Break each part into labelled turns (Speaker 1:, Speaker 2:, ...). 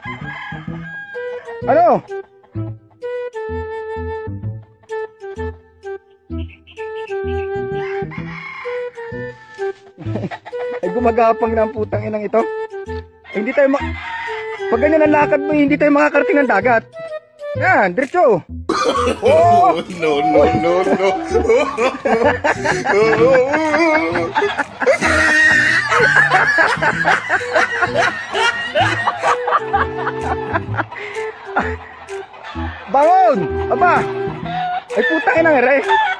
Speaker 1: Ano? Ay, gumagapang na ang putang inang ito. Ay, hindi tayo pag ganyan ang lakad mo, hindi tayo makakarating ng dagat. Yan, diretso. Oh!
Speaker 2: No, no, no, no.
Speaker 1: Bangon! Aba! Ay, putang inang ere.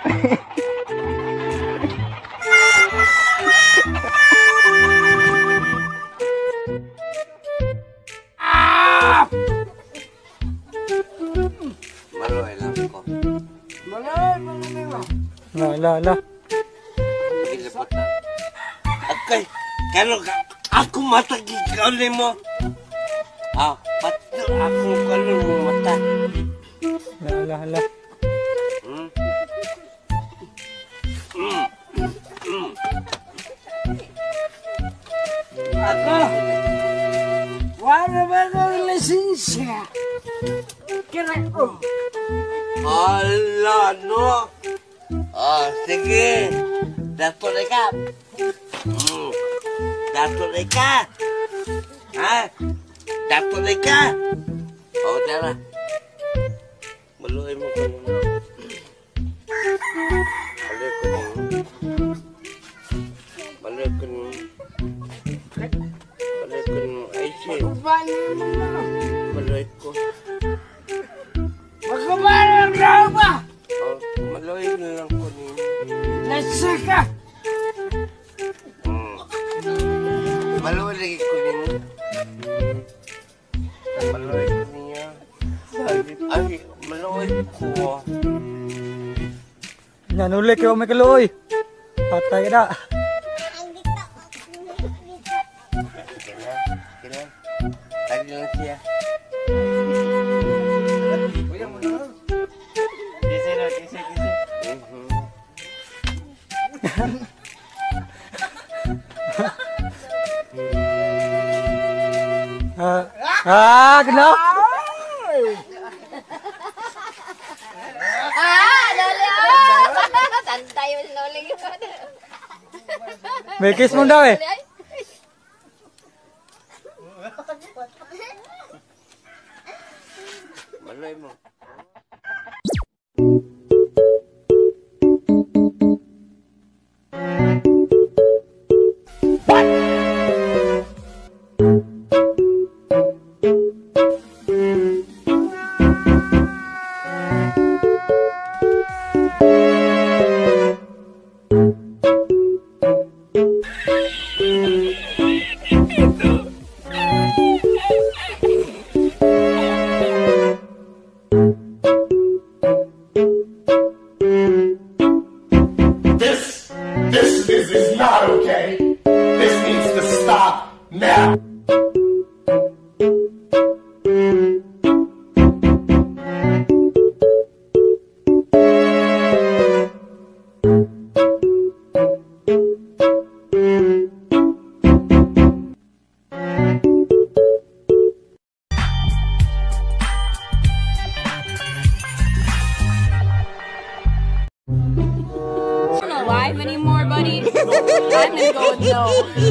Speaker 2: Maluhay lang ko.
Speaker 1: La.
Speaker 2: Pagilibutan. Okay, kano ka? Ako matagi ka ulit mo. Pati ako kalun mo mata.
Speaker 1: La.
Speaker 3: Ako, wala ba ng lisensya? Kira ko.
Speaker 2: Ala, no. Sige. Dato na ka. Dato na ka. Ha? Dato na ka. Dara. Maluhay mo ko naman. Maluhay ko naman. Ay, shit. Maluhay ko.
Speaker 3: Magkabalang daw ba?
Speaker 2: Maluhay na lang ko niyo.
Speaker 3: Nasa ka?
Speaker 2: Maluhay lagi ko niyo. Maluhay ko niya. Ay, maluhay ko.
Speaker 1: Nanulik yung may kaluoy. Patay na.
Speaker 2: Kailan? Lagi lang siya.
Speaker 1: Gano?
Speaker 4: Dali Santay mo sinuling.
Speaker 1: May kiss mo daw eh.
Speaker 2: Maluhay mo.
Speaker 5: This is not okay. This needs to stop now.
Speaker 4: Live anymore, buddy? I'm gonna go with no.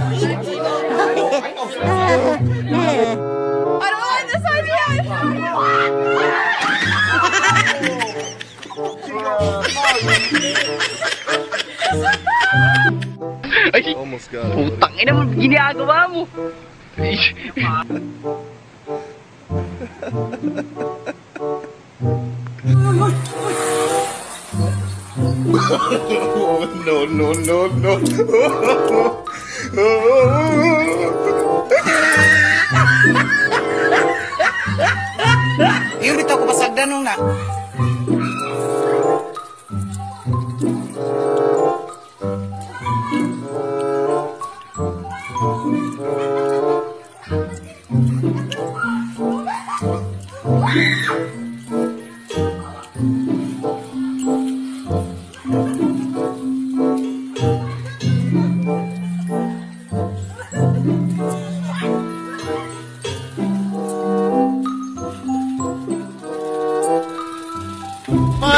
Speaker 4: I don't like this idea.
Speaker 2: Ay, almost got it. Putang ina mo, ginagawa mo. No, no, no, no.
Speaker 3: Yung dito ko pasagdan nung na.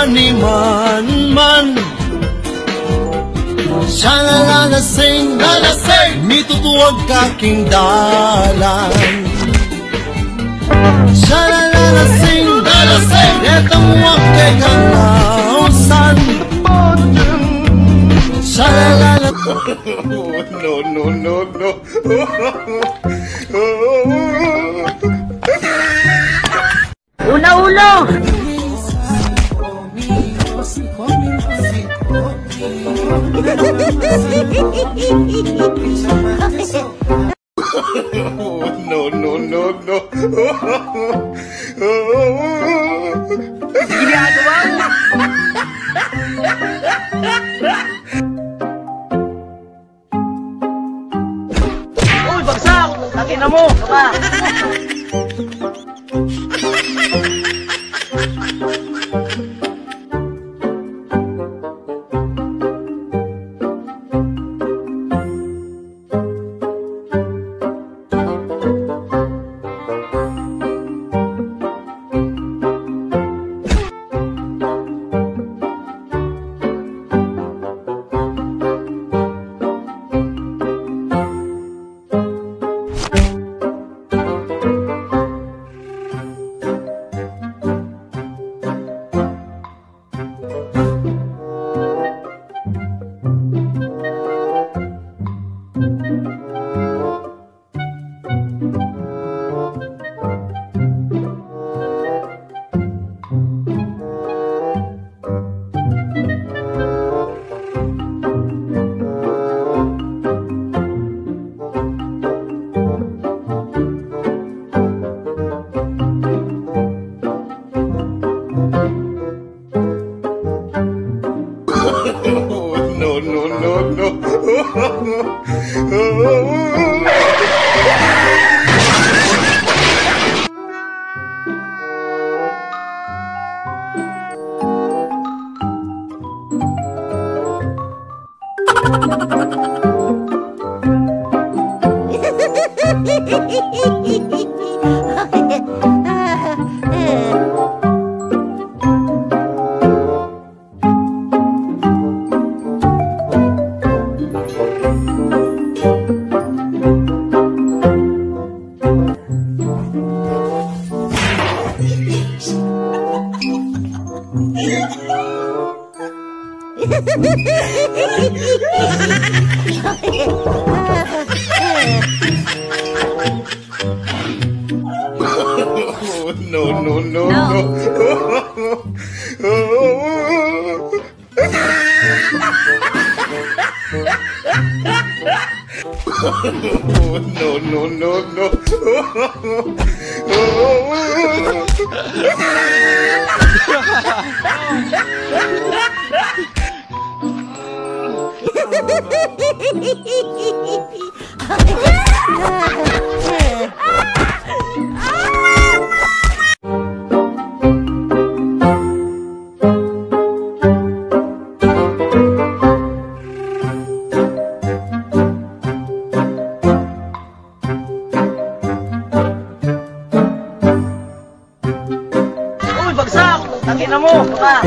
Speaker 6: ni man sana lalasing mitutuwag kaking dalan sana lalasing etang wag kay kanausan sana lalasing
Speaker 5: No.
Speaker 3: Una-ulo!
Speaker 5: No.
Speaker 2: Ginagawa mo. Uy, bagsak! Takin na mo! Kaba! Takin na mo! Kaba!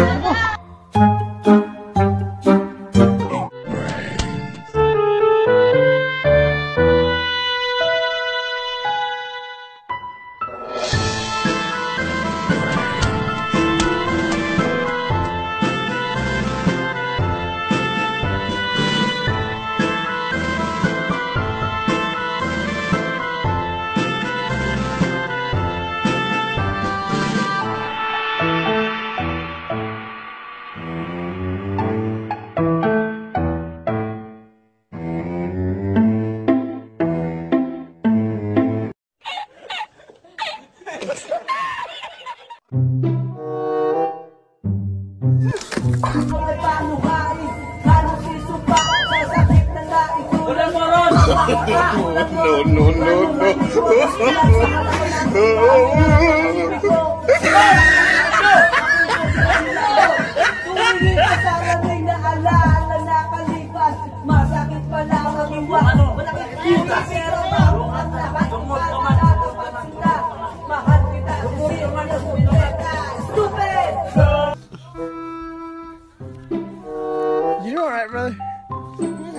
Speaker 6: brother.